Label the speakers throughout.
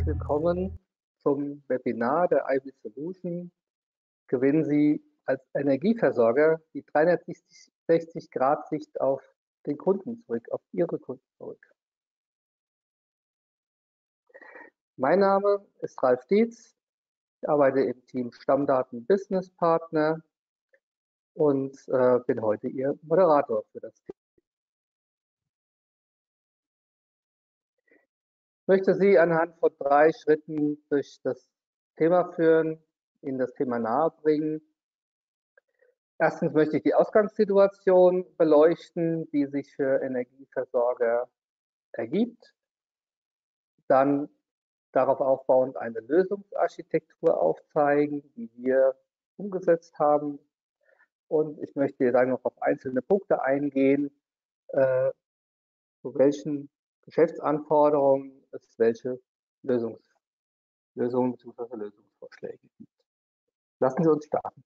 Speaker 1: herzlich willkommen zum Webinar der IB Solution. Gewinnen Sie als Energieversorger die 360-Grad-Sicht auf den Kunden zurück, auf Ihre Kunden zurück. Mein Name ist Ralf Dietz, ich arbeite im Team Stammdaten Business Partner und bin heute Ihr Moderator für das Thema. Ich möchte Sie anhand von 3 Schritten durch das Thema führen, Ihnen das Thema nahebringen. Erstens möchte ich die Ausgangssituation beleuchten, die sich für Energieversorger ergibt. Dann darauf aufbauend eine Lösungsarchitektur aufzeigen, die wir umgesetzt haben. Und ich möchte dann noch auf einzelne Punkte eingehen, zu welchen Geschäftsanforderungen es welche Lösungen bzw. Lösungsvorschläge gibt. Lassen Sie uns starten.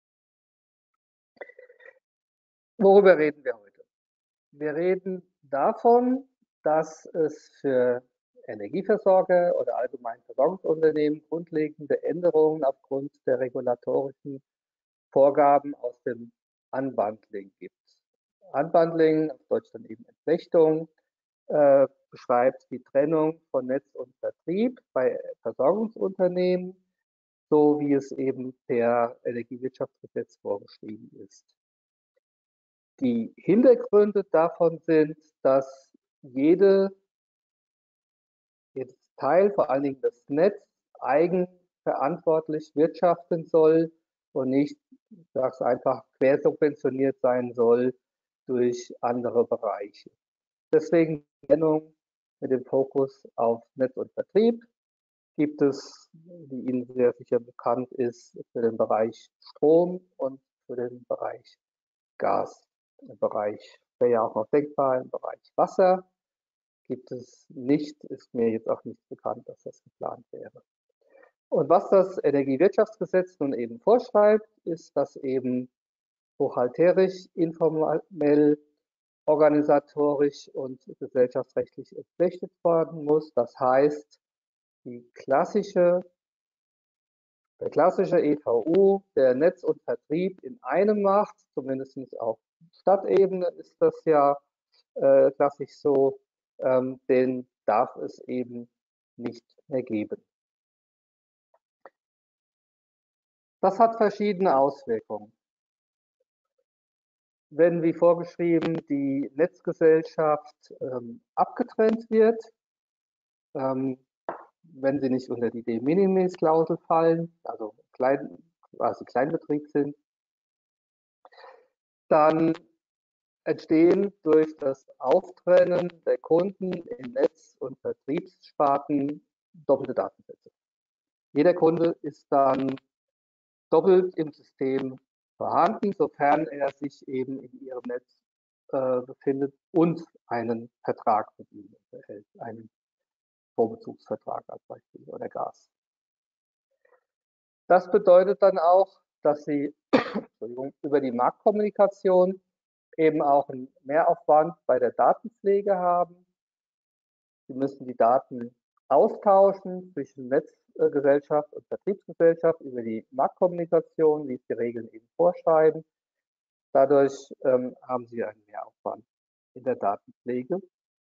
Speaker 1: Worüber reden wir heute? Wir reden davon, dass es für Energieversorger oder allgemein Versorgungsunternehmen grundlegende Änderungen aufgrund der regulatorischen Vorgaben aus dem Unbundling gibt. Unbundling, auf Deutsch dann eben Entflechtung, beschreibt die Trennung von Netz und Vertrieb bei Versorgungsunternehmen, so wie es eben per Energiewirtschaftsgesetz vorgeschrieben ist. Die Hintergründe davon sind, dass jedes Teil, vor allen Dingen das Netz, eigenverantwortlich wirtschaften soll und nicht, ich sage es einfach, quersubventioniert sein soll durch andere Bereiche. Deswegen die Trennung mit dem Fokus auf Netz und Vertrieb gibt es, wie Ihnen sehr sicher bekannt ist, für den Bereich Strom und für den Bereich Gas. Im Bereich wäre ja auch noch denkbar, im Bereich Wasser gibt es nicht, ist mir jetzt auch nicht bekannt, dass das geplant wäre. Und was das Energiewirtschaftsgesetz nun eben vorschreibt, ist, dass eben buchhalterisch, informell, organisatorisch und gesellschaftsrechtlich entflechtet werden muss. Das heißt, der klassische EVU, der Netz und Vertrieb in einem macht, zumindest auf Stadtebene ist das ja klassisch so, den darf es eben nicht mehr geben. Das hat verschiedene Auswirkungen. Wenn, wie vorgeschrieben, die Netzgesellschaft abgetrennt wird, wenn sie nicht unter die De Minimis-Klausel fallen, also quasi Kleinbetrieb sind, dann entstehen durch das Auftrennen der Kunden in Netz- und Vertriebssparten doppelte Datensätze. Jeder Kunde ist dann doppelt im System vorhanden, sofern er sich eben in Ihrem Netz befindet und einen Vertrag mit Ihnen erhält, einen Vorbezugsvertrag als Beispiel oder Gas. Das bedeutet dann auch, dass Sie über die Marktkommunikation eben auch einen Mehraufwand bei der Datenpflege haben. Sie müssen die Daten austauschen zwischen Netzgesellschaft und Vertriebsgesellschaft über die Marktkommunikation, wie es die Regeln eben vorschreiben. Dadurch haben Sie einen Mehraufwand in der Datenpflege.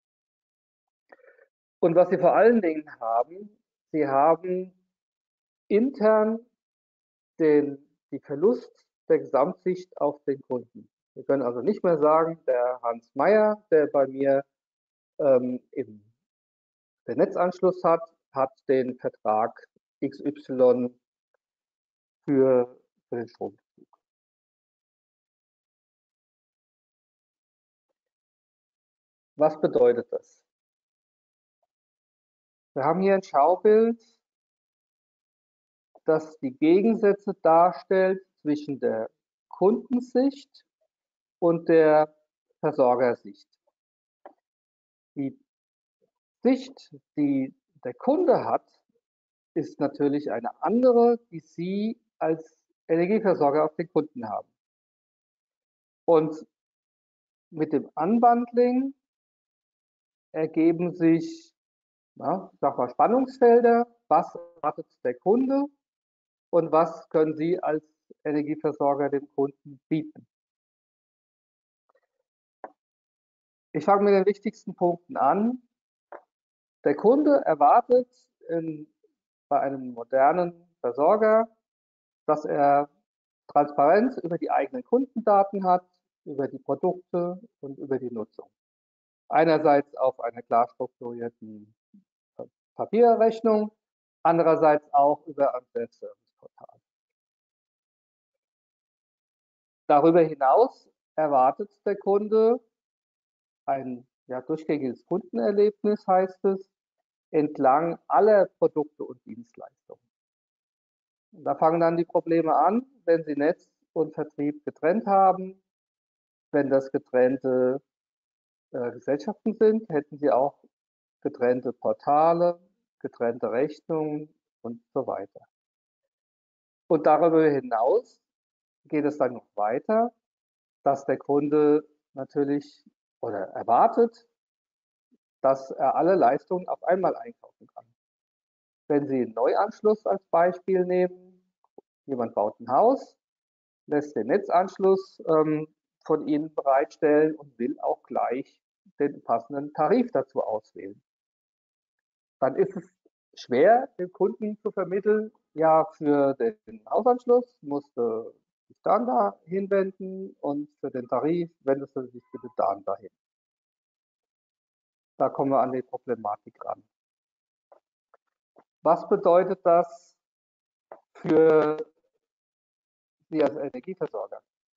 Speaker 1: Und was Sie vor allen Dingen haben, Sie haben intern die Verlust der Gesamtsicht auf den Kunden. Wir können also nicht mehr sagen, der Hans Meyer, der bei mir den Netzanschluss hat den Vertrag XY für den Strombezug. Was bedeutet das? Wir haben hier ein Schaubild, das die Gegensätze darstellt zwischen der Kundensicht und der Versorgersicht. Die Sicht, die der Kunde hat, ist natürlich eine andere, die Sie als Energieversorger auf den Kunden haben. Und mit dem Unbundling ergeben sich Ja, ich sag mal Spannungsfelder, was erwartet der Kunde und was können Sie als Energieversorger dem Kunden bieten. Ich fange mit den wichtigsten Punkten an. Der Kunde erwartet bei einem modernen Versorger, dass er Transparenz über die eigenen Kundendaten hat, über die Produkte und über die Nutzung. Einerseits auf einer klar strukturierten Papierrechnung, andererseits auch über ein Self-Service-Portal. Darüber hinaus erwartet der Kunde ein durchgängiges Kundenerlebnis, heißt es, entlang aller Produkte und Dienstleistungen. Da fangen dann die Probleme an, wenn Sie Netz und Vertrieb getrennt haben. Wenn das getrennte Gesellschaften sind, hätten Sie auch getrennte Portale, getrennte Rechnungen und so weiter. Und darüber hinaus geht es dann noch weiter, dass der Kunde natürlich oder erwartet, dass er alle Leistungen auf einmal einkaufen kann. Wenn Sie einen Neuanschluss als Beispiel nehmen, jemand baut ein Haus, lässt den Netzanschluss von Ihnen bereitstellen und will auch gleich den passenden Tarif dazu auswählen. Dann ist es schwer, dem Kunden zu vermitteln, ja, für den Hausanschluss musst du dich dann da hinwenden und für den Tarif wendest du dich bitte dann dahin. Da kommen wir an die Problematik ran. Was bedeutet das für Sie als Energieversorger?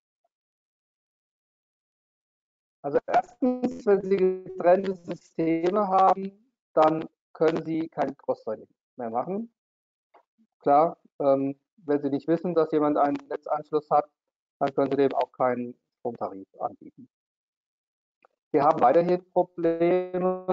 Speaker 1: Also erstens, wenn Sie getrennte Systeme haben, dann können Sie kein Cross-Selling mehr machen. Klar, wenn Sie nicht wissen, dass jemand einen Netzanschluss hat, dann können Sie dem auch keinen Stromtarif anbieten. Wir haben weiterhin Probleme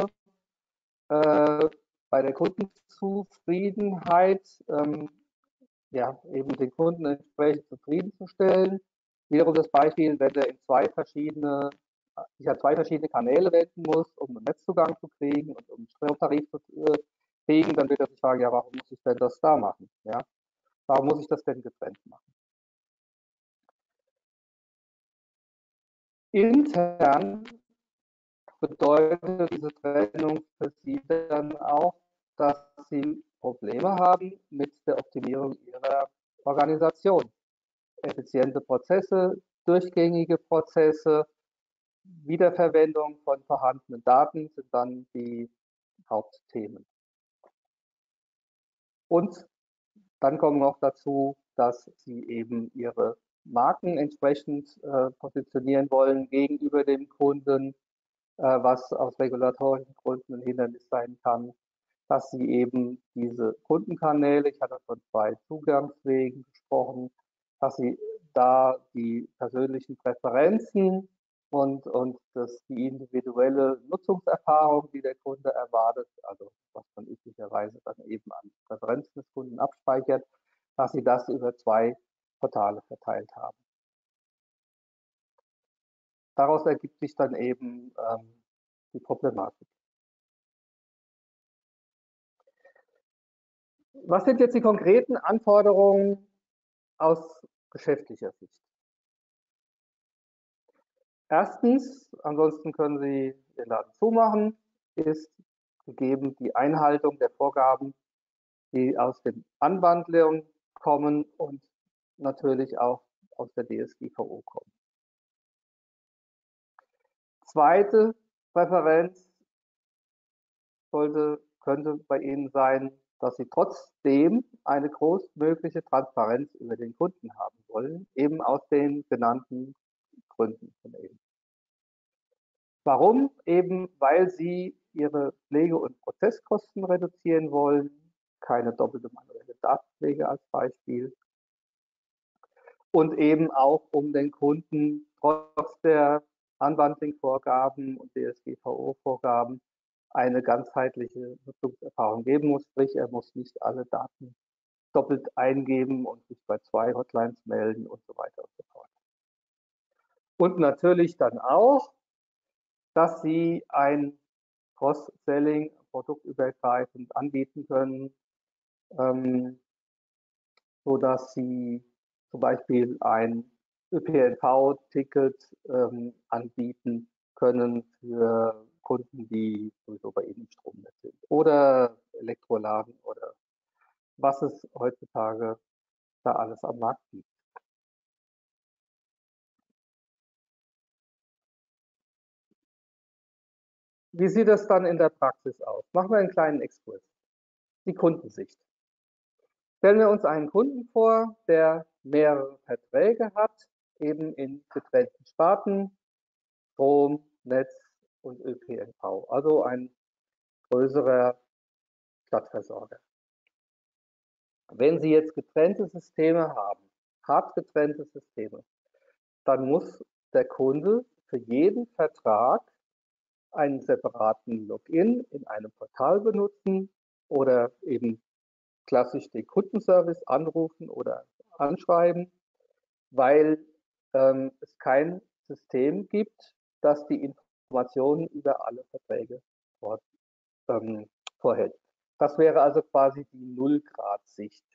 Speaker 1: bei der Kundenzufriedenheit, eben den Kunden entsprechend zufriedenzustellen. Wiederum das Beispiel, wenn er sich an zwei verschiedene Kanäle wenden muss, um einen Netzzugang zu kriegen und um einen Stromtarif zu kriegen, dann wird er sich fragen, ja, warum muss ich denn das da machen? Ja? Warum muss ich das denn getrennt machen? Intern bedeutet diese Trennung für Sie dann auch, dass Sie Probleme haben mit der Optimierung Ihrer Organisation. Effiziente Prozesse, durchgängige Prozesse, Wiederverwendung von vorhandenen Daten sind dann die Hauptthemen. Und dann kommen noch dazu, dass Sie eben Ihre Marken entsprechend positionieren wollen gegenüber dem Kunden, was aus regulatorischen Gründen ein Hindernis sein kann, dass Sie eben diese Kundenkanäle, ich hatte von 2 Zugangswegen gesprochen, dass Sie da die persönlichen Präferenzen und die individuelle Nutzungserfahrung, die der Kunde erwartet, also was man üblicherweise dann eben an Präferenzen des Kunden abspeichert, dass Sie das über 2 Portale verteilt haben. Daraus ergibt sich dann eben die Problematik. Was sind jetzt die konkreten Anforderungen aus geschäftlicher Sicht? Erstens, ansonsten können Sie den Laden zumachen, ist gegeben die Einhaltung der Vorgaben, die aus den Anwandlungen kommen und natürlich auch aus der DSGVO kommen. Zweite Präferenz könnte bei Ihnen sein, dass Sie trotzdem eine großmögliche Transparenz über den Kunden haben wollen, eben aus den genannten Gründen von eben. Warum? Eben, weil Sie Ihre Pflege- und Prozesskosten reduzieren wollen, keine doppelte manuelle Datenpflege als Beispiel. Und eben auch, um den Kunden trotz der Unbundling-Vorgaben und DSGVO-Vorgaben eine ganzheitliche Nutzungserfahrung geben muss. Sprich, er muss nicht alle Daten doppelt eingeben und sich bei 2 Hotlines melden und so weiter und so fort. Und natürlich dann auch, dass Sie ein Cross-Selling produktübergreifend anbieten können, sodass Sie zum Beispiel ein ÖPNV-Ticket anbieten können für Kunden, die sowieso bei Ihnen im Stromnetz sind. Oder Elektroladen oder was es heutzutage da alles am Markt gibt. Wie sieht das dann in der Praxis aus? Machen wir einen kleinen Exkurs. Die Kundensicht. Stellen wir uns einen Kunden vor, der mehrere Verträge hat, eben in getrennten Sparten, Strom, Netz und ÖPNV, also ein größerer Stadtversorger. Wenn Sie jetzt getrennte Systeme haben, hart getrennte Systeme, dann muss der Kunde für jeden Vertrag einen separaten Login in einem Portal benutzen oder eben klassisch den Kundenservice anrufen oder anschreiben, weil es kein System gibt, das die Informationen über alle Verträge vorhält. Das wäre also quasi die Nullgrad-Sicht.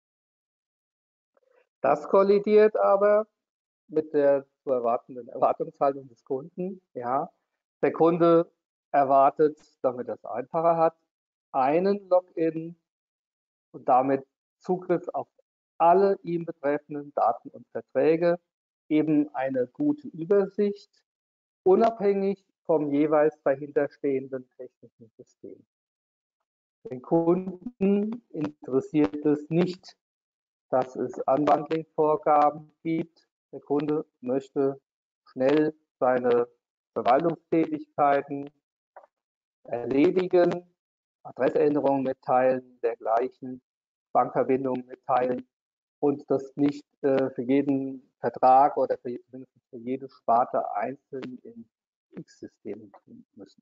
Speaker 1: Das kollidiert aber mit der zu erwartenden Erwartungshaltung des Kunden. Ja, der Kunde erwartet, damit er es einfacher hat, einen Login und damit Zugriff auf alle ihm betreffenden Daten und Verträge, eben eine gute Übersicht, unabhängig vom jeweils dahinterstehenden technischen System. Den Kunden interessiert es nicht, dass es Unbundling-Vorgaben gibt. Der Kunde möchte schnell seine Verwaltungstätigkeiten erledigen, Adressänderungen mitteilen, dergleichen, Bankverbindungen mitteilen und das nicht für jeden Vertrag oder mindestens für jede Sparte einzeln in X-Systemen tun müssen.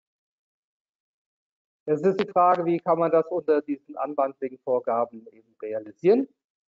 Speaker 1: Es ist die Frage, wie kann man das unter diesen Unbundling-Vorgaben eben realisieren?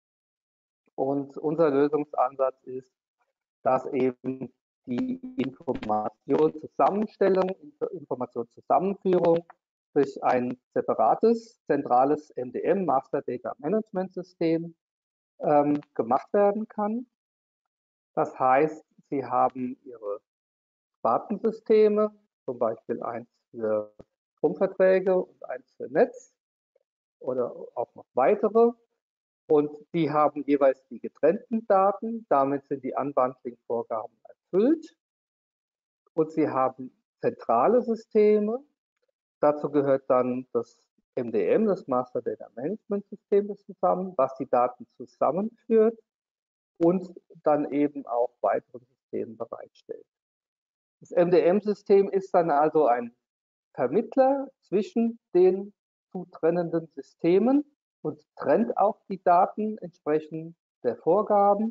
Speaker 1: Und unser Lösungsansatz ist, dass eben die Informationszusammenstellung, Informationszusammenführung durch ein separates, zentrales MDM, Master Data Management System, gemacht werden kann. Das heißt, Sie haben Ihre Spartensysteme, zum Beispiel eins für Stromverträge und eins für Netz oder auch noch weitere. Und die haben jeweils die getrennten Daten. Damit sind die Unbundling-Vorgaben erfüllt. Und Sie haben zentrale Systeme. Dazu gehört dann das MDM, das Master Data Management System, zusammen, was die Daten zusammenführt und dann eben auch weitere Systeme bereitstellt. Das MDM-System ist dann also ein Vermittler zwischen den zu trennenden Systemen und trennt auch die Daten entsprechend der Vorgaben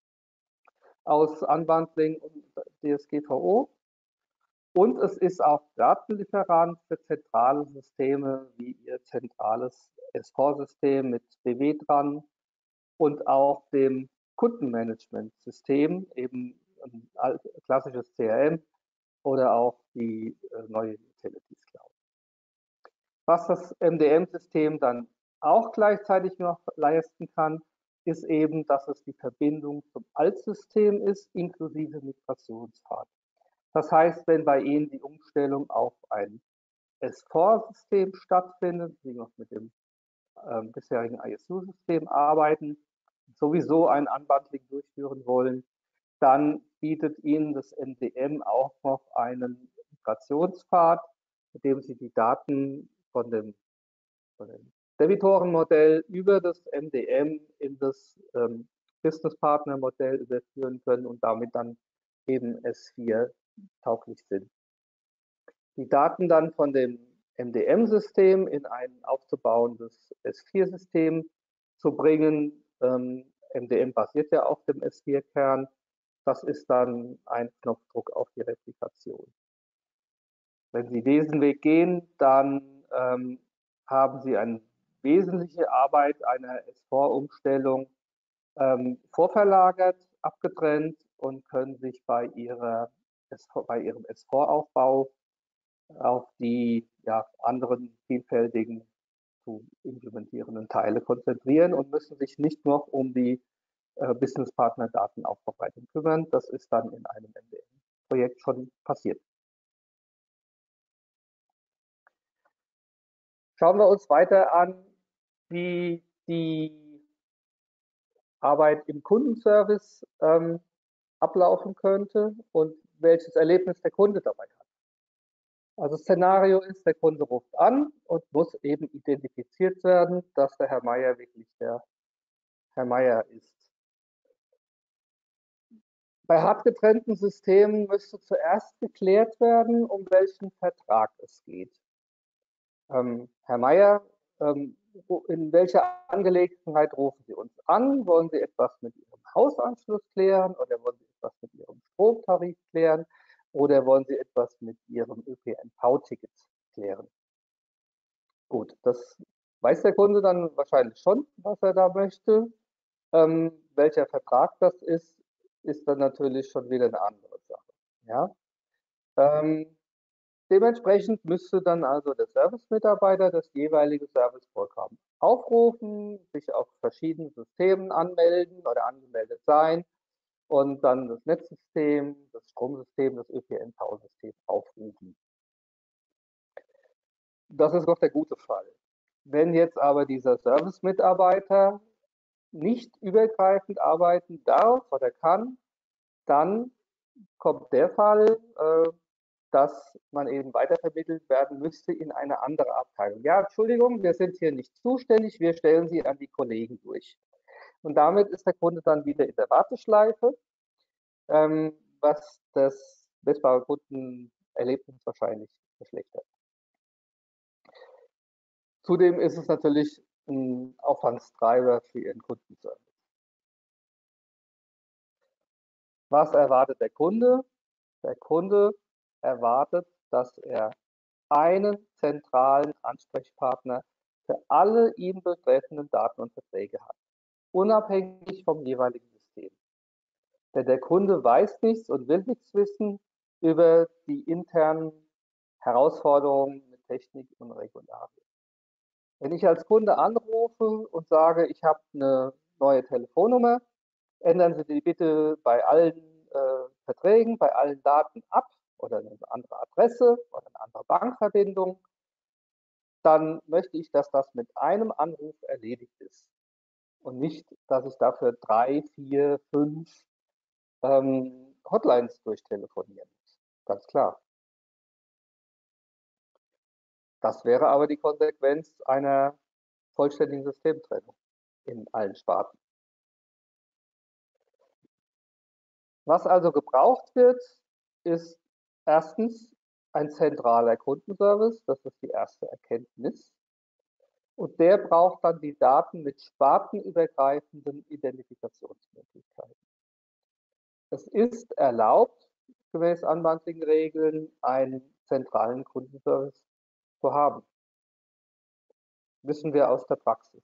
Speaker 1: aus Unbundling und DSGVO. Und es ist auch Datenlieferant für zentrale Systeme wie Ihr zentrales S4-System mit BW dran und auch dem Kundenmanagementsystem, eben ein klassisches CRM oder auch die neue Utilities Cloud. Was das MDM-System dann auch gleichzeitig noch leisten kann, ist eben, dass es die Verbindung zum Altsystem ist, inklusive Migrationspfad. Das heißt, wenn bei Ihnen die Umstellung auf ein S4-System stattfindet, Sie noch mit dem bisherigen ISU-System arbeiten, sowieso ein Unbundling durchführen wollen, dann bietet Ihnen das MDM auch noch einen Migrationspfad, mit dem Sie die Daten von dem Debitorenmodell über das MDM in das Business Partner Modell überführen können und damit dann eben S4 tauglich sind. Die Daten dann von dem MDM-System in ein aufzubauendes S4-System zu bringen. MDM basiert ja auf dem S4-Kern. Das ist dann ein Knopfdruck auf die Replikation. Wenn Sie diesen Weg gehen, dann haben Sie eine wesentliche Arbeit einer S4-Umstellung vorverlagert, abgetrennt und können sich bei Ihrem S4-Aufbau auf die ja, anderen vielfältigen zu implementierenden Teile konzentrieren und müssen sich nicht noch um die Business-Partner-Datenaufbereitung kümmern. Das ist dann in einem MDM-Projekt schon passiert. Schauen wir uns weiter an, wie die Arbeit im Kundenservice ablaufen könnte und welches Erlebnis der Kunde dabei hat. Also Szenario ist, der Kunde ruft an und muss eben identifiziert werden, dass der Herr Meier wirklich der Herr Meier ist. Bei hart getrennten Systemen müsste zuerst geklärt werden, um welchen Vertrag es geht. Herr Meier, in welcher Angelegenheit rufen Sie uns an? Wollen Sie etwas mit Ihrem Hausanschluss klären oder wollen Sie etwas mit Ihrem Stromtarif klären oder wollen Sie etwas mit Ihrem ÖPNV-Ticket klären? Gut, das weiß der Kunde dann wahrscheinlich schon, was er da möchte. Welcher Vertrag das ist dann natürlich schon wieder eine andere Sache. Ja? Dementsprechend müsste dann also der Service-Mitarbeiter das jeweilige Serviceprogramm aufrufen, sich auf verschiedenen Systemen anmelden oder angemeldet sein und dann das Netzsystem, das Stromsystem, das ÖPNV-System aufrufen. Das ist noch der gute Fall. Wenn jetzt aber dieser Service-Mitarbeiter nicht übergreifend arbeiten darf oder kann, dann kommt der Fall, dass man eben weitervermittelt werden müsste in eine andere Abteilung. Ja, Entschuldigung, wir sind hier nicht zuständig, wir stellen Sie an die Kollegen durch. Und damit ist der Kunde dann wieder in der Warteschleife, was das messbare Kundenerlebnis wahrscheinlich verschlechtert. Zudem ist es natürlich ein Aufwandstreiber für Ihren Kundenservice. Was erwartet der Kunde? Der Kunde erwartet, dass er einen zentralen Ansprechpartner für alle ihn betreffenden Daten und Verträge hat, unabhängig vom jeweiligen System. Denn der Kunde weiß nichts und will nichts wissen über die internen Herausforderungen mit Technik und Regularien. Wenn ich als Kunde anrufe und sage, ich habe eine neue Telefonnummer, ändern Sie die bitte bei allen Verträgen, bei allen Daten ab oder eine andere Adresse oder eine andere Bankverbindung, dann möchte ich, dass das mit einem Anruf erledigt ist und nicht, dass ich dafür 3, 4, 5 Hotlines durchtelefonieren muss. Ganz klar. Das wäre aber die Konsequenz einer vollständigen Systemtrennung in allen Sparten. Was also gebraucht wird, ist erstens ein zentraler Kundenservice, das ist die erste Erkenntnis. Und der braucht dann die Daten mit spartenübergreifenden Identifikationsmöglichkeiten. Es ist erlaubt, gemäß Unbundling-Regeln, einen zentralen Kundenservice zu haben. Wissen wir aus der Praxis.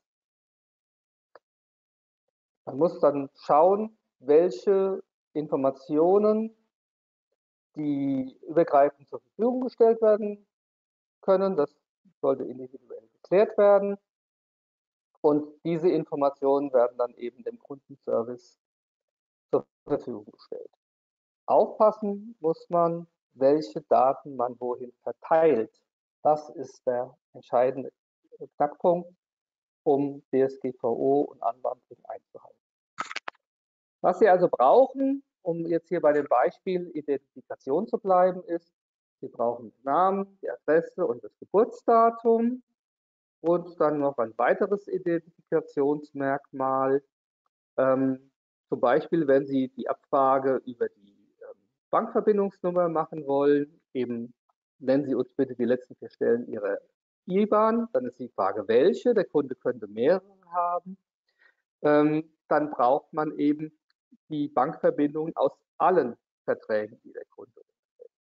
Speaker 1: Man muss dann schauen, welche Informationen, die übergreifend zur Verfügung gestellt werden können. Das sollte individuell geklärt werden. Und diese Informationen werden dann eben dem Kundenservice zur Verfügung gestellt. Aufpassen muss man, welche Daten man wohin verteilt. Das ist der entscheidende Knackpunkt, um DSGVO und Unbundling einzuhalten. Was Sie also brauchen, um jetzt hier bei dem Beispiel Identifikation zu bleiben, ist, Sie brauchen den Namen, die Adresse und das Geburtsdatum und dann noch ein weiteres Identifikationsmerkmal. Zum Beispiel, wenn Sie die Abfrage über die Bankverbindungsnummer machen wollen, eben nennen Sie uns bitte die letzten 4 Stellen Ihrer IBAN, dann ist die Frage, welche, der Kunde könnte mehrere haben. Dann braucht man eben die Bankverbindungen aus allen Verträgen, die der Kunde unterhält.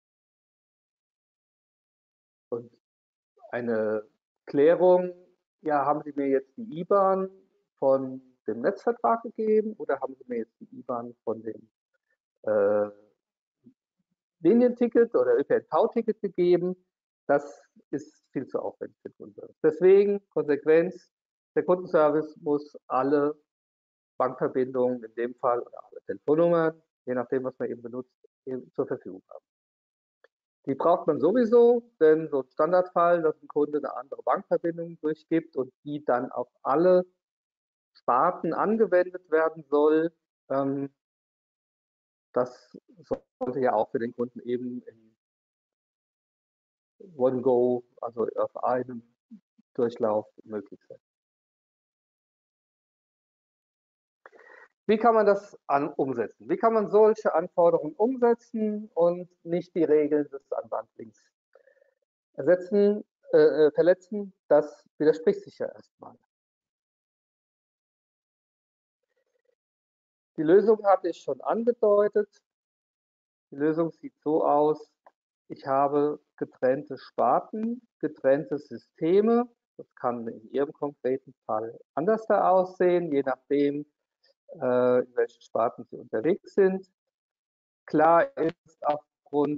Speaker 1: Und eine Klärung, ja, haben Sie mir jetzt die IBAN von dem Netzvertrag gegeben oder haben Sie mir jetzt die IBAN von dem Linienticket oder ÖPNV-Ticket gegeben? Das ist viel zu aufwendig für den Kundenservice. Deswegen Konsequenz, der Kundenservice muss alle Bankverbindungen in dem Fall oder alle Telefonnummern, je nachdem, was man eben benutzt, eben zur Verfügung haben. Die braucht man sowieso, denn so ein Standardfall, dass ein Kunde eine andere Bankverbindung durchgibt und die dann auf alle Sparten angewendet werden soll, das sollte ja auch für den Kunden eben in One Go, also auf einem Durchlauf möglich sein. Wie kann man das umsetzen? Wie kann man solche Anforderungen umsetzen und nicht die Regeln des Unbundlings verletzen? Das widerspricht sich ja erstmal. Die Lösung hatte ich schon angedeutet. Die Lösung sieht so aus, ich habe getrennte Sparten, getrennte Systeme. Das kann in Ihrem konkreten Fall anders aussehen, je nachdem, in welchen Sparten Sie unterwegs sind. Klar ist aufgrund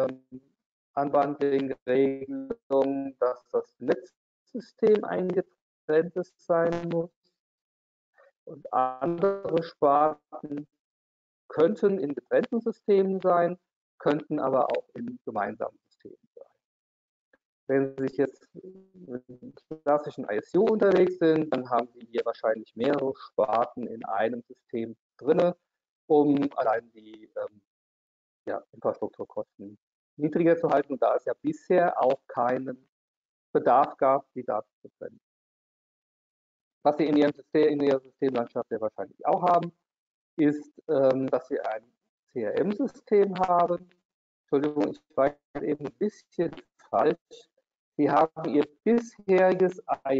Speaker 1: Unbundling-Regelung, dass das Netzsystem ein getrenntes sein muss und andere Sparten könnten in getrennten Systemen sein, könnten aber auch in gemeinsamen Systemen sein. Wenn Sie sich jetzt mit einem klassischen ISU unterwegs sind, dann haben Sie hier wahrscheinlich mehrere Sparten in einem System drin, um allein die Infrastrukturkosten niedriger zu halten. Und da es ja bisher auch keinen Bedarf gab, die Daten zu trennen. Was Sie in Ihrer Systemlandschaft ja wahrscheinlich auch haben, ist, dass Sie ein CRM-System haben. Entschuldigung, ich war eben ein bisschen falsch. Sie haben Ihr bisheriges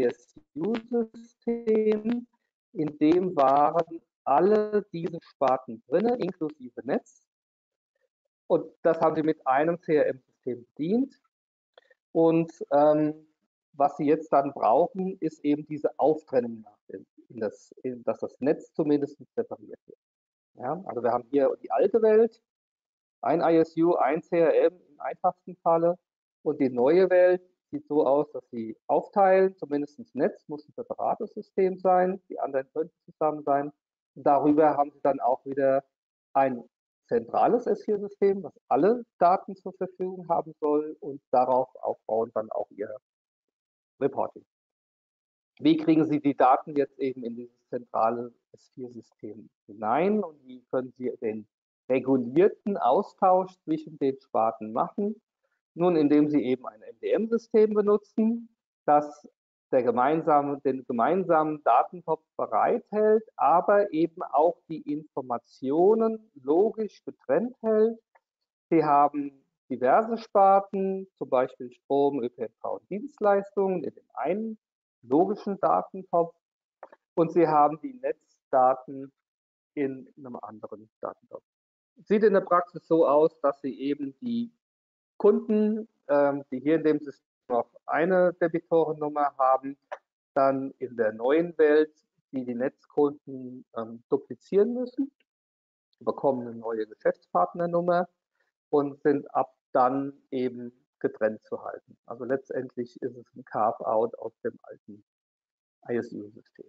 Speaker 1: ISU-System, in dem waren alle diese Sparten drin, inklusive Netz. Und das haben Sie mit einem CRM-System bedient. Und was Sie jetzt dann brauchen, ist eben diese Auftrennung, dass das Netz zumindest separiert wird. Ja, also wir haben hier die alte Welt, ein ISU, ein CRM im einfachsten Falle. Und die neue Welt sieht so aus, dass Sie aufteilen, zumindest das Netz muss ein separates System sein, die anderen könnten zusammen sein. Und darüber haben Sie dann auch wieder ein zentrales S4-System, was alle Daten zur Verfügung haben soll und darauf aufbauen dann auch Ihr Reporting. Wie kriegen Sie die Daten jetzt eben in dieses zentrale S4-System hinein und wie können Sie den regulierten Austausch zwischen den Sparten machen? Nun, indem Sie eben ein MDM-System benutzen, das den gemeinsamen Datentopf bereithält, aber eben auch die Informationen logisch getrennt hält. Sie haben diverse Sparten, zum Beispiel Strom, ÖPNV und Dienstleistungen in dem einen logischen Datentopf und Sie haben die Netzdaten in einem anderen Datentopf. Sieht in der Praxis so aus, dass Sie eben die Kunden, die hier in dem System noch eine Debitorennummer haben, dann in der neuen Welt, die Netzkunden duplizieren müssen, bekommen eine neue Geschäftspartnernummer und sind ab dann eben getrennt zu halten. Also letztendlich ist es ein Carve-out aus dem alten ISU-System.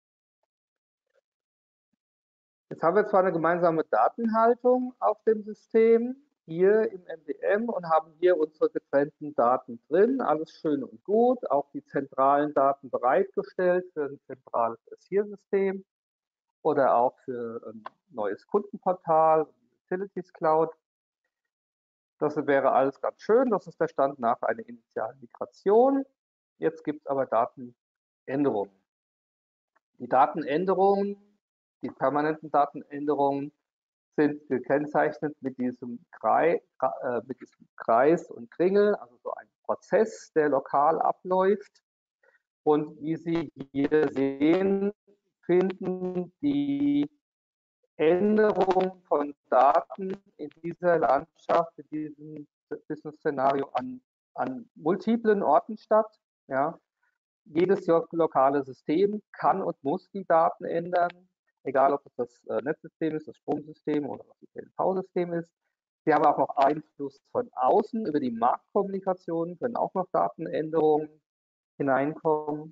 Speaker 1: Jetzt haben wir zwar eine gemeinsame Datenhaltung auf dem System, hier im MDM und haben hier unsere getrennten Daten drin, alles schön und gut, auch die zentralen Daten bereitgestellt für ein zentrales S4-System oder auch für ein neues Kundenportal, Utilities Cloud. Das wäre alles ganz schön, das ist der Stand nach einer initialen Migration. Jetzt gibt es aber Datenänderungen. Die Datenänderungen, die permanenten Datenänderungen sind gekennzeichnet mit diesem Kreis und Kringel, also so ein Prozess, der lokal abläuft. Und wie Sie hier sehen, finden die Änderungen von Daten in dieser Landschaft, in diesem Business-Szenario an multiplen Orten statt. Ja. Jedes lokale System kann und muss die Daten ändern, egal ob es das Netzsystem ist, das Stromsystem oder das EDV-System ist. Sie haben auch noch Einfluss von außen über die Marktkommunikation, können auch noch Datenänderungen hineinkommen.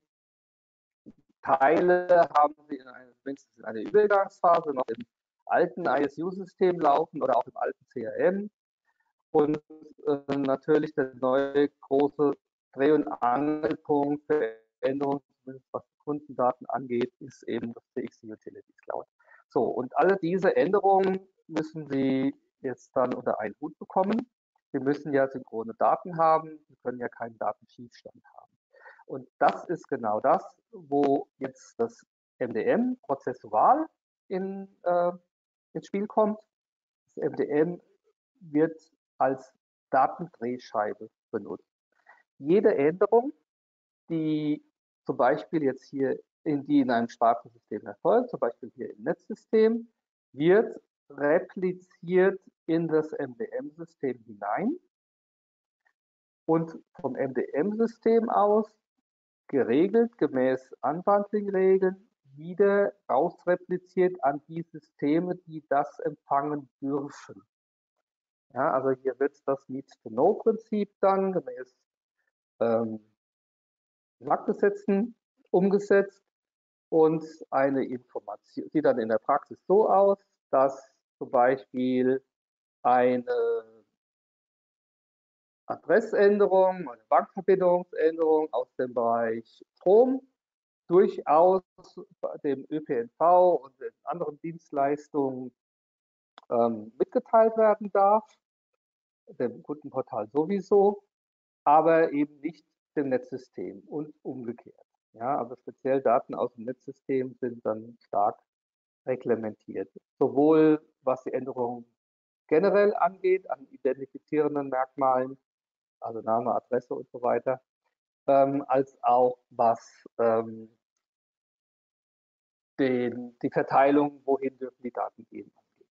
Speaker 1: Teile haben Sie mindestens in einer Übergangsphase noch im alten ISU-System laufen oder auch im alten CRM. Und natürlich der neue große Dreh- und Angelpunkt für Änderungen, zumindest was die Kundendaten angeht, ist eben das CXC Utilities Cloud. So, und alle diese Änderungen müssen Sie jetzt dann unter einen Hut bekommen. Sie müssen ja synchrone Daten haben, Sie können ja keinen Datenschiefstand haben. Und das ist genau das, wo jetzt das MDM prozessual ins Spiel kommt. Das MDM wird als Datendrehscheibe benutzt. Jede Änderung, die zum Beispiel jetzt hier in einem Spartensystem erfolgt, zum Beispiel hier im Netzsystem, wird repliziert in das MDM-System hinein und vom MDM-System aus geregelt, gemäß Unbundling-Regeln, wieder rausrepliziert an die Systeme, die das empfangen dürfen. Ja, also hier wird das Need-to-Know-Prinzip dann gemäß Marktgesetzen umgesetzt und eine Information sieht dann in der Praxis so aus, dass zum Beispiel eine Adressänderung, eine Bankverbindungsänderung aus dem Bereich Strom durchaus dem ÖPNV und den anderen Dienstleistungen mitgeteilt werden darf, dem Kundenportal sowieso, aber eben nicht dem Netzsystem und umgekehrt. Ja, also speziell Daten aus dem Netzsystem sind dann stark reglementiert, sowohl was die Änderungen generell angeht, an identifizierenden Merkmalen, also Name, Adresse und so weiter, als auch was die Verteilung, wohin dürfen die Daten gehen, angeht.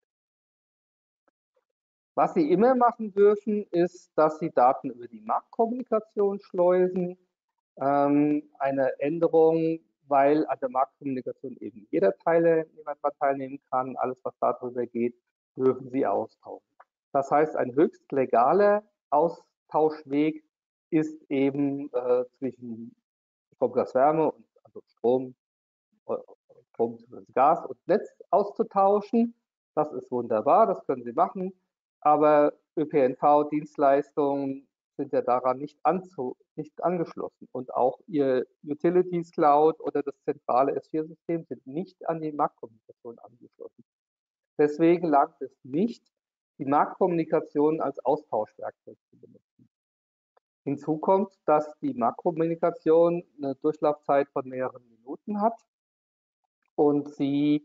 Speaker 1: Was Sie immer machen dürfen, ist, dass Sie Daten über die Marktkommunikation schleusen. Eine Änderung, weil an der Marktkommunikation eben jeder Teilnehmer daran teilnehmen kann, alles was darüber geht, dürfen Sie austauschen. Das heißt, ein höchst legaler Austauschweg ist eben zwischen Strom, Gas, Wärme und also Strom, Gas und Netz auszutauschen. Das ist wunderbar, das können Sie machen. Aber ÖPNV-Dienstleistungen sind ja daran nicht angeschlossen. Und auch Ihr Utilities Cloud oder das zentrale S4-System sind nicht an die Marktkommunikation angeschlossen. Deswegen lag es nicht, die Marktkommunikation als Austauschwerkzeug zu benutzen. Hinzu kommt, dass die Marktkommunikation eine Durchlaufzeit von mehreren Minuten hat und Sie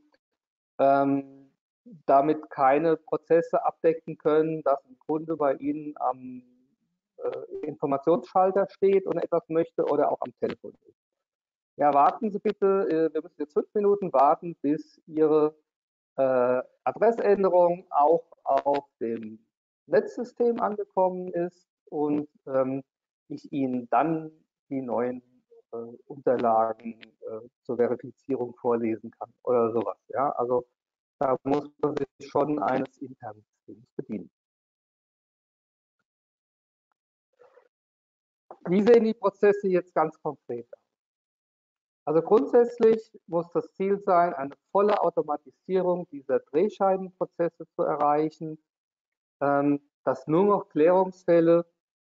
Speaker 1: damit keine Prozesse abdecken können, dass ein Kunde bei Ihnen am Informationsschalter steht und etwas möchte oder auch am Telefon ist. Ja, warten Sie bitte, wir müssen jetzt 5 Minuten warten, bis Ihre Adressänderung auch auf dem Netzsystem angekommen ist und ich Ihnen dann die neuen Unterlagen zur Verifizierung vorlesen kann oder sowas. Ja, also da muss man sich schon eines internen Systems bedienen. Wie sehen die Prozesse jetzt ganz konkret aus? Also grundsätzlich muss das Ziel sein, eine volle Automatisierung dieser Drehscheibenprozesse zu erreichen, dass nur noch Klärungsfälle,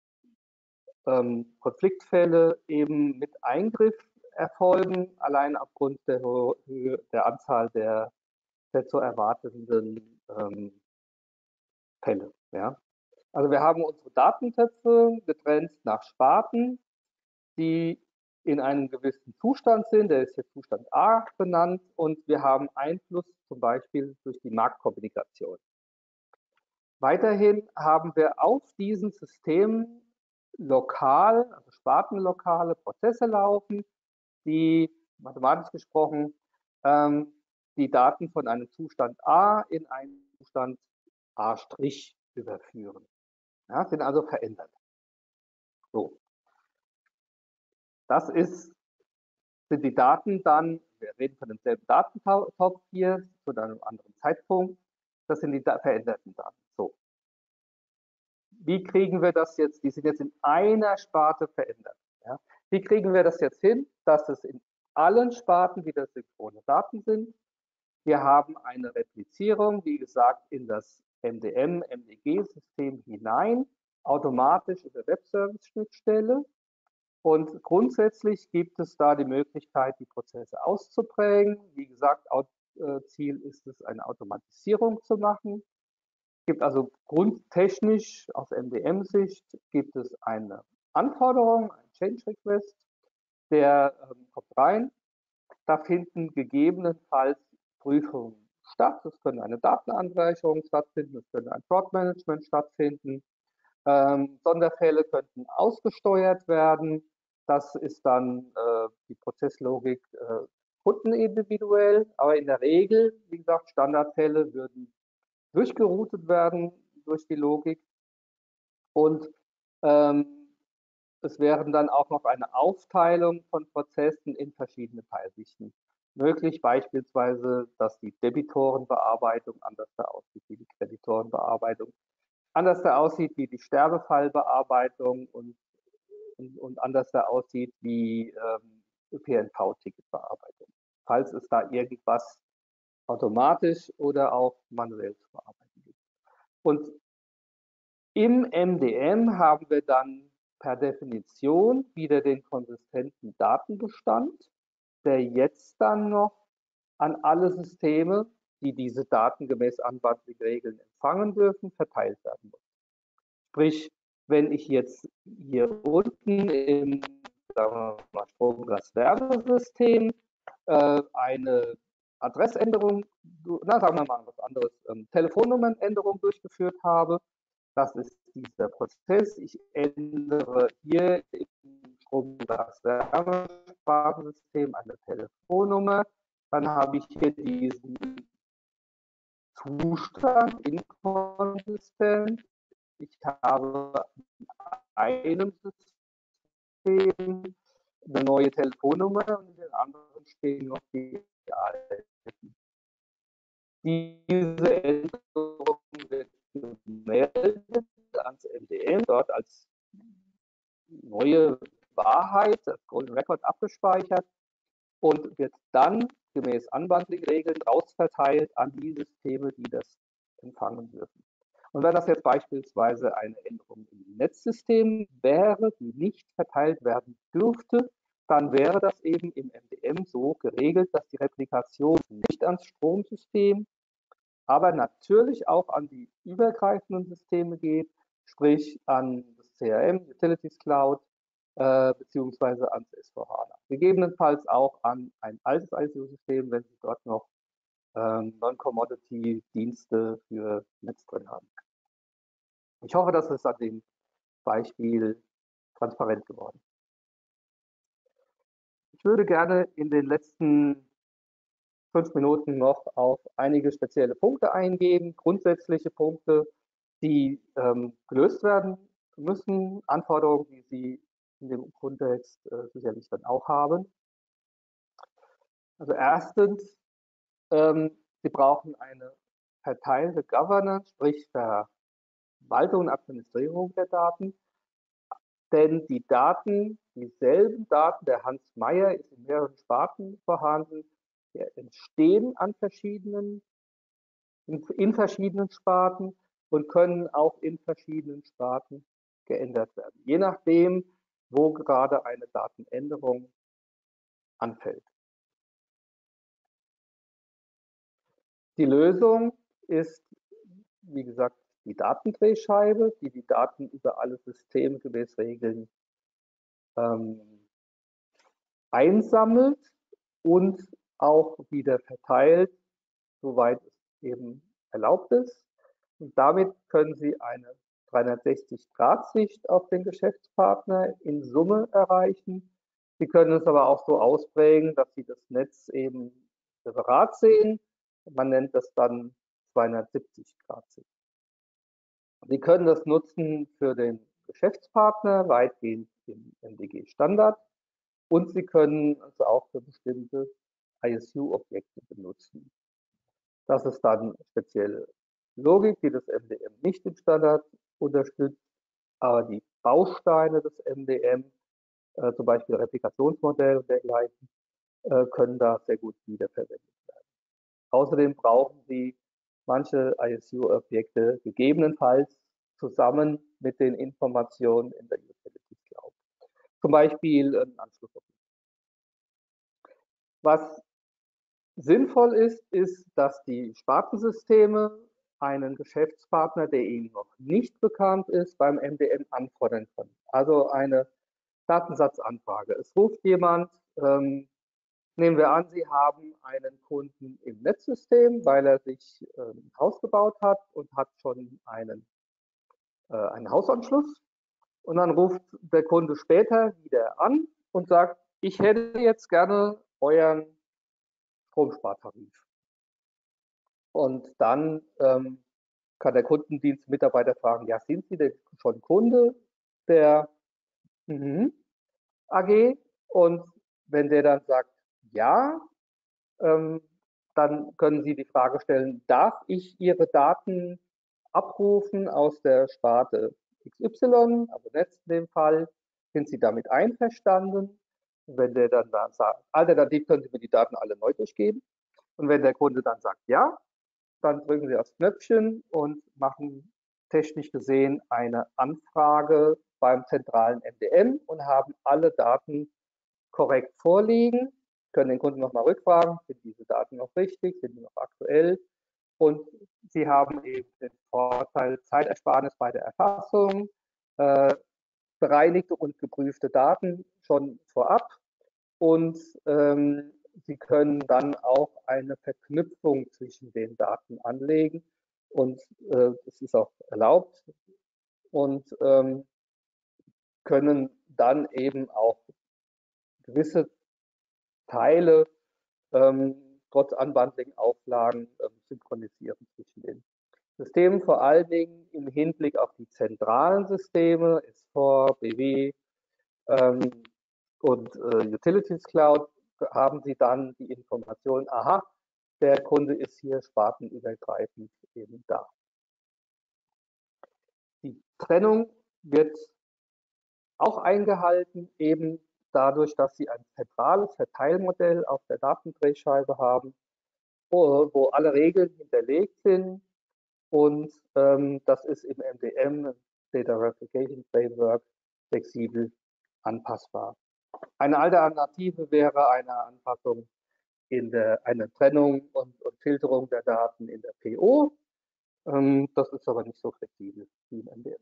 Speaker 1: Konfliktfälle eben mit Eingriff erfolgen, allein aufgrund der Höhe der Anzahl der zu erwartenden Fälle. Ja. Also wir haben unsere Datentöpfe getrennt nach Sparten, die in einem gewissen Zustand sind, der ist hier Zustand A benannt, und wir haben Einfluss zum Beispiel durch die Marktkommunikation. Weiterhin haben wir auf diesen Systemen lokal, also spartenlokale Prozesse laufen, die mathematisch gesprochen die Daten von einem Zustand A in einen Zustand A' überführen. Ja, sind also verändert. So. Das sind die Daten dann, wir reden von demselben Datentopf hier zu einem anderen Zeitpunkt, das sind die veränderten Daten. So. wie kriegen wir das jetzt, die sind jetzt in einer Sparte verändert. Ja? Wie kriegen wir das jetzt hin, dass es in allen Sparten wieder synchrone Daten sind? Wir haben eine Replizierung, wie gesagt, in das MDM-MDG-System hinein, automatisch über Web-Service-Schnittstelle. Und grundsätzlich gibt es da die Möglichkeit, die Prozesse auszuprägen. Wie gesagt, Ziel ist es, eine Automatisierung zu machen. Es gibt also grundtechnisch aus MDM-Sicht gibt es eine Anforderung, ein Change Request, der kommt rein. Da finden gegebenenfalls Prüfungen statt. Es können eine Datenanreicherung stattfinden, es könnte ein Fraud-Management stattfinden. Sonderfälle könnten ausgesteuert werden. Das ist dann die Prozesslogik kundenindividuell, aber in der Regel, wie gesagt, Standardfälle würden durchgeroutet werden durch die Logik. Und es wären dann auch noch eine Aufteilung von Prozessen in verschiedene Teilsichten möglich, beispielsweise, dass die Debitorenbearbeitung anders aussieht wie die Kreditorenbearbeitung, anders aussieht wie die Sterbefallbearbeitung und anders aussieht wie ÖPNV-Ticketbearbeitung, falls es da irgendwas automatisch oder auch manuell zu bearbeiten gibt. Und im MDM haben wir dann per Definition wieder den konsistenten Datenbestand, der jetzt dann noch an alle Systeme, die diese Daten gemäß Unbundling-Regeln empfangen dürfen, verteilt werden muss. Sprich, wenn ich jetzt hier unten im Stromgaswerbesystem eine Adressänderung, sagen wir mal was anderes, Telefonnummernänderung durchgeführt habe, das ist dieser Prozess. Ich ändere hier im Stromgaswärmespartensystem eine Telefonnummer. Dann habe ich hier diesen Zustand inkonsistent. Ich habe in einem System eine neue Telefonnummer und in den anderen stehen noch die alten. Diese Änderung wird gemeldet ans MDM, dort als neue Wahrheit, das Golden Record abgespeichert und wird dann gemäß Unbundling-Regeln rausverteilt an die Systeme, die das empfangen dürfen. Und wenn das jetzt beispielsweise eine Änderung im Netzsystem wäre, die nicht verteilt werden dürfte, dann wäre das eben im MDM so geregelt, dass die Replikation nicht ans Stromsystem, aber natürlich auch an die übergreifenden Systeme geht, sprich an das CRM, Utilities Cloud, beziehungsweise ans S4HANA. Gegebenenfalls auch an ein altes ISU-System, wenn Sie dort noch Non-Commodity-Dienste für Netz drin haben. Ich hoffe, das ist an dem Beispiel transparent geworden. Ich würde gerne in den letzten 5 Minuten noch auf einige spezielle Punkte eingehen, grundsätzliche Punkte, die gelöst werden müssen, Anforderungen, die Sie in dem Kontext sicherlich dann auch haben. Also erstens, Sie brauchen eine verteilte Governance, sprich Verwaltung und Administrierung der Daten, denn die Daten, dieselben Daten, der Hans Meyer ist in mehreren Sparten vorhanden, die entstehen in verschiedenen Sparten und können auch in verschiedenen Sparten geändert werden, je nachdem, wo gerade eine Datenänderung anfällt. Die Lösung ist, wie gesagt, die Datendrehscheibe, die die Daten über alle Systeme gemäß Regeln einsammelt und auch wieder verteilt, soweit es eben erlaubt ist. Und damit können Sie eine 360-Grad-Sicht auf den Geschäftspartner in Summe erreichen. Sie können es aber auch so ausprägen, dass Sie das Netz eben separat sehen. Man nennt das dann 270-Grad-Sicht. Sie können das nutzen für den Geschäftspartner, weitgehend im MDG-Standard. Und Sie können es auch für bestimmte ISU-Objekte benutzen. Das ist dann spezielle Logik, die das MDM nicht im Standard unterstützt. aber die Bausteine des MDM, zum Beispiel Replikationsmodell und dergleichen, können da sehr gut wiederverwendet werden. Außerdem brauchen Sie manche ISU-Objekte gegebenenfalls zusammen mit den Informationen in der Utilities Cloud. Zum Beispiel ein Anschlussobjekt. Was sinnvoll ist, ist, dass die Spartensysteme einen Geschäftspartner, der Ihnen noch nicht bekannt ist, beim MDM anfordern können. Also eine Datensatzanfrage. Es ruft jemand, nehmen wir an, Sie haben einen Kunden im Netzsystem, weil er sich ein Haus gebaut hat und hat schon einen Hausanschluss. Und dann ruft der Kunde später wieder an und sagt, ich hätte jetzt gerne euren Stromspartarif. Und dann kann der Kundendienstmitarbeiter fragen, ja, sind Sie denn schon Kunde der AG? Und wenn der dann sagt, ja, dann können Sie die Frage stellen, darf ich Ihre Daten abrufen aus der Sparte XY, also Netz in dem Fall, sind Sie damit einverstanden? Und wenn der dann sagt, alternativ können Sie mir die Daten alle neu durchgeben. Und wenn der Kunde dann sagt, ja, dann drücken Sie aufs Knöpfchen und machen technisch gesehen eine Anfrage beim zentralen MDM und haben alle Daten korrekt vorliegen, können den Kunden nochmal rückfragen, sind diese Daten noch richtig, sind die noch aktuell, und Sie haben eben den Vorteil Zeitersparnis bei der Erfassung, bereinigte und geprüfte Daten schon vorab, und Sie können dann auch eine Verknüpfung zwischen den Daten anlegen, und das ist auch erlaubt, und können dann eben auch gewisse Teile trotz Unbundling-Auflagen synchronisieren zwischen den Systemen, vor allen Dingen im Hinblick auf die zentralen Systeme, S4, BW und Utilities Cloud, haben Sie dann die Information, aha, der Kunde ist hier spartenübergreifend eben da. Die Trennung wird auch eingehalten, eben dadurch, dass Sie ein zentrales Verteilmodell auf der Datendrehscheibe haben, wo alle Regeln hinterlegt sind, und das ist im MDM, Data Replication Framework, flexibel anpassbar. Eine Alternative wäre eine Anpassung eine Trennung und Filterung der Daten in der PO. Das ist aber nicht so flexibel wie im MDM.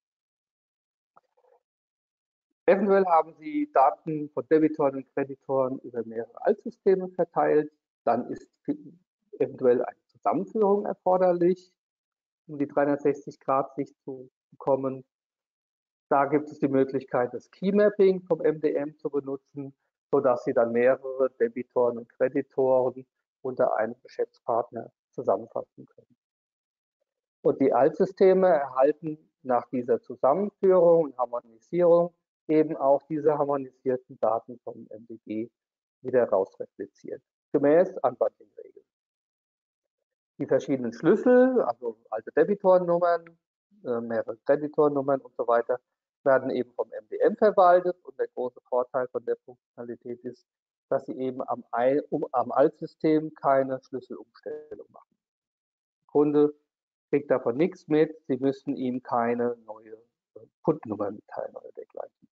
Speaker 1: Eventuell haben Sie Daten von Debitoren und Kreditoren über mehrere Altsysteme verteilt. Dann ist eventuell eine Zusammenführung erforderlich, um die 360-Grad-Sicht zu bekommen. Da gibt es die Möglichkeit, das Key-Mapping vom MDM zu benutzen, sodass Sie dann mehrere Debitoren und Kreditoren unter einem Geschäftspartner zusammenfassen können. Und die Altsysteme erhalten nach dieser Zusammenführung und Harmonisierung eben auch diese harmonisierten Daten vom MDG wieder rausrepliziert, gemäß Unbundling-Regeln. Die verschiedenen Schlüssel, also alte Debitorennummern, mehrere Kreditorennummern und so weiter, werden eben vom MDM verwaltet, und der große Vorteil von der Funktionalität ist, dass Sie eben am Altsystem keine Schlüsselumstellung machen. Der Kunde kriegt davon nichts mit, Sie müssen ihm keine neue Kundennummer mitteilen oder dergleichen.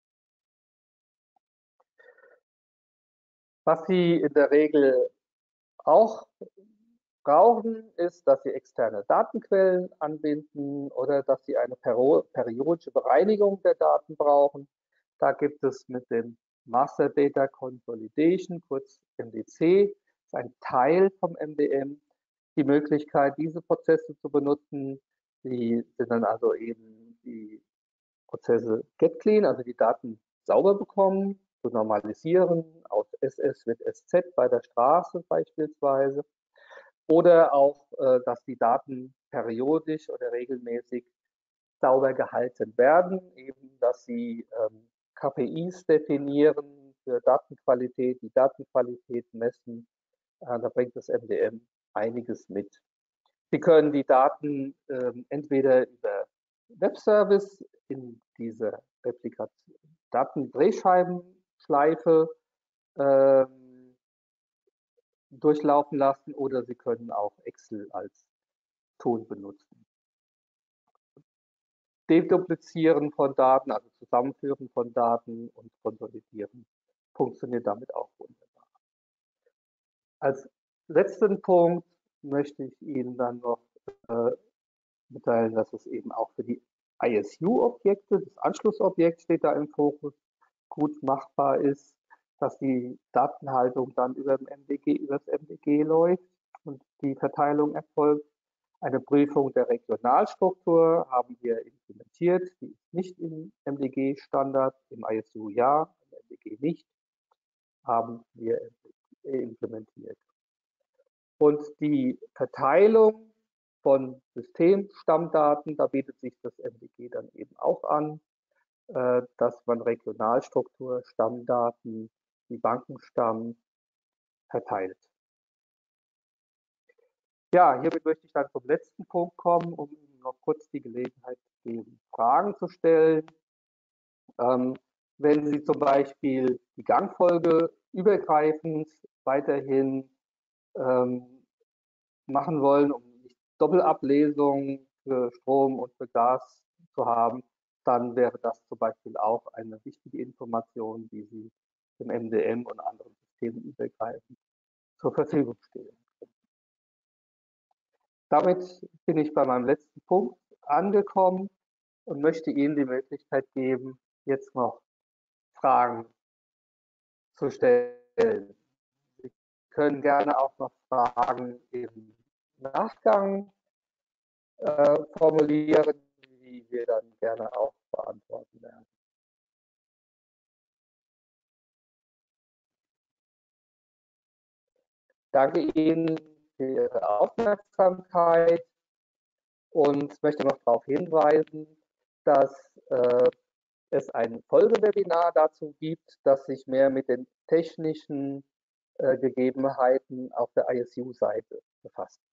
Speaker 1: Was Sie in der Regel auch brauchen, ist, dass Sie externe Datenquellen anbinden oder dass Sie eine periodische Bereinigung der Daten brauchen. Da gibt es mit dem Master Data Consolidation, kurz MDC, ist ein Teil vom MDM, die Möglichkeit, diese Prozesse zu benutzen. Die sind dann also eben die Prozesse Get Clean, also die Daten sauber bekommen, zu normalisieren, aus SS wird SZ bei der Straße beispielsweise. Oder auch, dass die Daten periodisch oder regelmäßig sauber gehalten werden, eben dass sie KPIs definieren für Datenqualität, die Datenqualität messen. Da bringt das MDM einiges mit. Sie können die Daten entweder über Webservice in diese Replikation Datendrehscheibenschleife durchlaufen lassen, oder Sie können auch Excel als Tool benutzen. Deduplizieren von Daten, also Zusammenführen von Daten und Konsolidieren, funktioniert damit auch wunderbar. Als letzten Punkt möchte ich Ihnen dann noch mitteilen, dass es eben auch für die ISU-Objekte, das Anschlussobjekt steht da im Fokus, gut machbar ist, dass die Datenhaltung dann über das MDG läuft und die Verteilung erfolgt. Eine Prüfung der Regionalstruktur haben wir implementiert, die ist nicht im MDG-Standard, im ISU ja, im MDG nicht, haben wir implementiert. Und die Verteilung von Systemstammdaten, da bietet sich das MDG dann eben auch an, dass man Regionalstruktur, Stammdaten, die Bankenstamm verteilt. Ja, hiermit möchte ich dann zum letzten Punkt kommen, um Ihnen noch kurz die Gelegenheit zu geben, Fragen zu stellen. Wenn Sie zum Beispiel die Gangfolge übergreifend weiterhin machen wollen, um nicht Doppelablesungen für Strom und für Gas zu haben, dann wäre das zum Beispiel auch eine wichtige Information, die Sie dem MDM und anderen Systemen übergreifend zur Verfügung stellen können. Damit bin ich bei meinem letzten Punkt angekommen und möchte Ihnen die Möglichkeit geben, jetzt noch Fragen zu stellen. Sie können gerne auch noch Fragen im Nachgang formulieren, die wir dann gerne auch beantworten werden. Danke Ihnen für Ihre Aufmerksamkeit und möchte noch darauf hinweisen, dass es ein Folgewebinar dazu gibt, das sich mehr mit den technischen Gegebenheiten auf der ISU-Seite befasst.